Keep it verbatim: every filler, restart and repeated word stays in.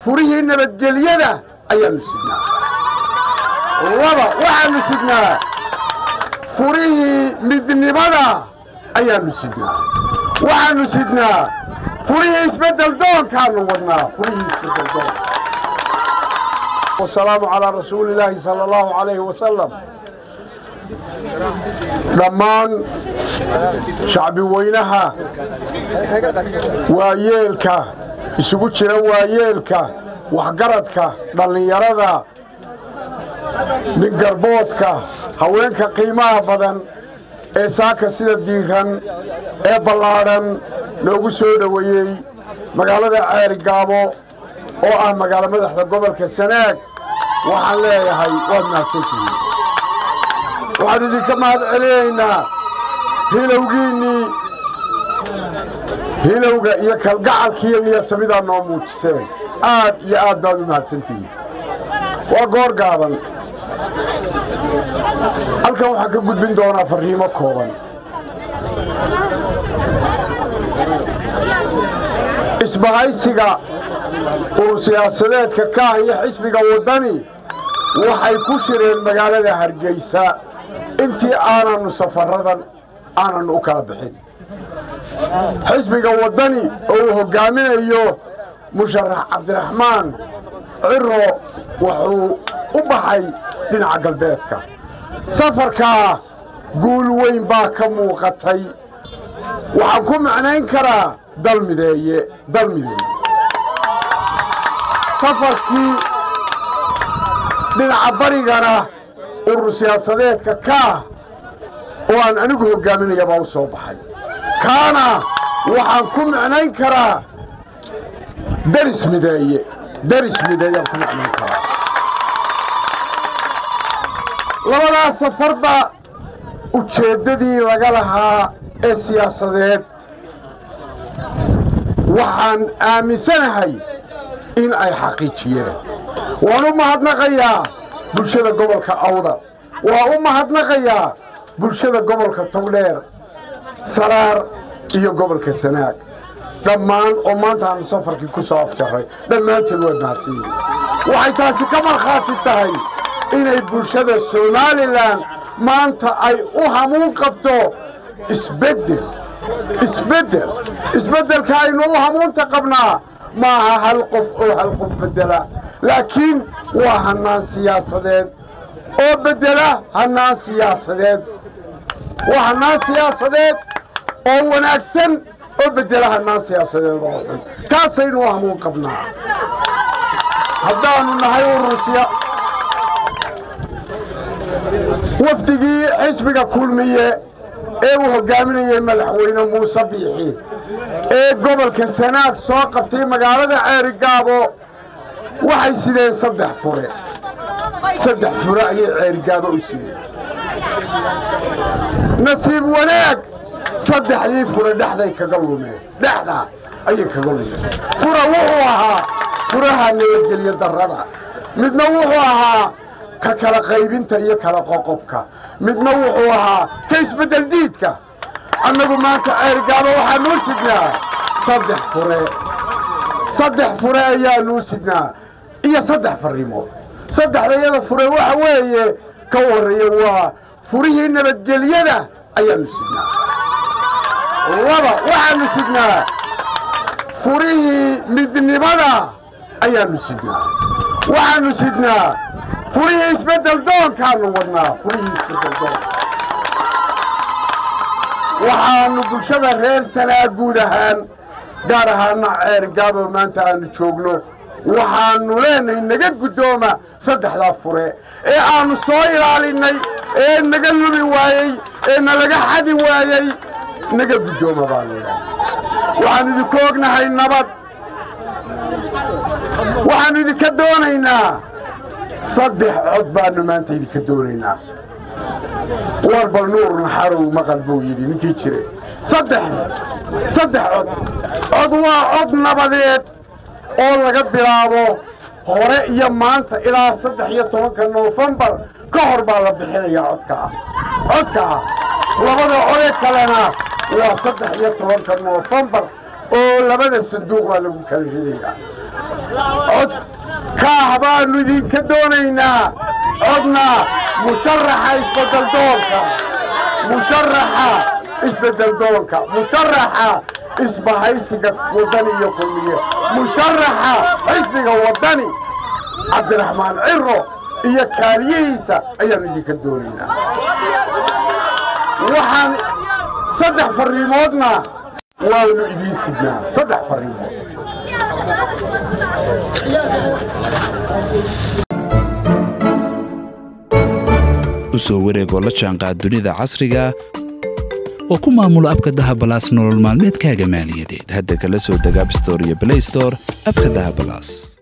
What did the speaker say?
فريه نبتجلينا أيام سيدنا لبا وحن سيدنا فريه مدنبنا أيام سيدنا وحن سيدنا فريه اسبدل دون كانوا ودنا فريه اسبدل دون. والسلام على رسول الله صلى الله عليه وسلم. لمان شعبي وينها وايلك isugu jira waayeelka waxgaradka dhalinyarada nin garboodka haweenka qiimaha badan ee saaka sida diiran ee ballaaran loogu soo dhaweeyay magaalada Ceerigaabo oo ah magaalo madaxda gobolka Sanaag waxaan leeyahay waad mahadsantihiin. waxaan idinka mahad celinaynaa hilowgiinii hilowga iyo kalgacalkiiyo niyadsamida noo muujiseen aad iyo aad baad u mahadsantihiin. waa goor gaaban halkan waxaan ka gudbin doonaa fariimo kooban. isbahaysiga urur siyaasadeedka ka ah iyo xisbiga wadani waxay ku shireen magaalada Hargeysa intii aananu safaradan aanan u kala bixin. xisbiga wadani oo hogaaminayo musharax Cabdiraxmaan Ciro wuxuu u baxay dhinaca galbeedka. safarka guul weyn baa ka muuqatay. waxaan ku macnayn karaa dal mideeye dal mideeye safarkii dhinaca barigana urur siyaasadeedka ka oo aan anigu hogaaminaya baa u soo baxay. kaana waxaan ku macnayn karaa daris mideeye daris mideeye ku macnayn karaa. labadaas safarba ujeeddadii laga lahaa ee siyaasadeed waxaan aaminsanahay in ay xaqiijiyeen. waan u mahadnaqayaa bulshada gobolka Awda, waan u mahadnaqayaa bulshada gobolka Togdheer, Saraar iyo gobolka Sanaag dhammaan oo maanta aan safarkii ku soo afjaray dhammaantood way mahadsanyihiin. waxay taasi ka markhaati tahay inay bulshada Somaliland maanta ay u hamuun qabto isbeddel isbeddel isbeddelka aynu u hamuunta qabnaa maaha hal qof oo hal qof beddela laakiin waa hannaan siyaasadeed oo beddela hannaan siyaasadeed waa hannaan siyaasadeed oo wanaagsan oo beddela hannaan siyaasadeed oo xun. kaasaynu u hamuun qabnaa haddaanu nahay urursiya wafdigii xisbiga kulmiye ee uu hogaaminayay madaxweyne muuse biixi ee gobolka Sanaag soo qabtay magaalada Ceerigaabo waxay sideen saddex fure saddex fure ayay Ceerigaabo u sideen. nasiib wanaag saddexdii fure dhexday kaga lumeen dhexda ayay kaga lumeen. fura wuxuu ahaa furaha nabadgelyo darrada, midna wuxuu ahaa ka kala qaybinta iyo kala qoqobka, midna wuxuu ahaa ka isbeddel diidka. annagu maanta Ceerigaabo waxaa noo sidnaa saddex fure saddex fure ayaa noo sidnaa iyo saddex fariimood. saddexdayada fure waxa weeye ka horreeya waa furihii nabadgelyada ayaanu sidnaa. laba waxaanu sidnaa furihii midnimada ayaanu sidnaa. waxaanu sidnaa فريه اسبدل دون كانوا ودنا فريه اسبدل دون. waxaanu bulshada reer Sanaag guud ahaan gaar ahaan Ceerigaabo maanta aanu joogno waxaanu leenahay naga gudooma saddexda fure ee aanu soo ilaalinay ee naga lumi waayay ee nalaga xadi waayay naga gudooma baan leenahay. waxaanu idinku ognahay nabad, waxaanu idinka doonaynaa صدح عد بانو ما انت يدي كدورينا واربل نور نحارو مقلبو يدي نكي تشري صدح صدح عد عضوا عد نبضيت اول لقد بلابو هوري يمانت الى صدح يتوانك نوفمبر كهر بالا بحيلي يا عدكا عدكا لبدا عولي كلنا وصدح يتوانك نوفمبر oo labada sanduuq baa lagu kala ridayaa cod kaah baanu idinka doonaynaa codna musharaxa isbedel doonka musharaxa isbedel doonka musharaxa isbahaysiga wadani iyo kulmiye musharaxa xisbiga wadani cabdiraxmaan ciro iyo kaaliyihiisa ayaan idinka doonaynaa waxaan saddex fariimoodna waanu idiin sidnaa saddex fariimood u soo wareegoo la jaanqaad dunida casriga oo ku maamula abka dahabalaas nolol maalmeedkaaga maaliyadeed hadda kala soo deg App Store iyo Play Store abka dahabalaas